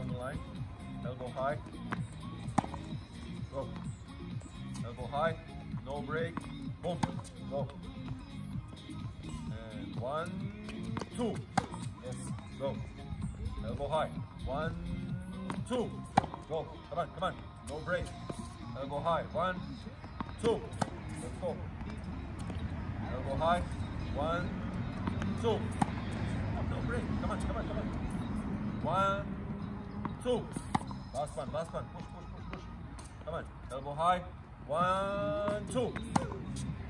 down the line. Elbow high. Go. Elbow high. No break. Boom. Go. And 1, 2. Yes. Go. Elbow high. 1, 2. Go. Come on. Come on. No break. Elbow high. 1, 2. Let's go. Elbow high. 1, 2. No break. Come on. Come on. Come on. 1, 2. Last one. Last one. Push. Push. Push. Push. Come on. Elbow high. 1, 2.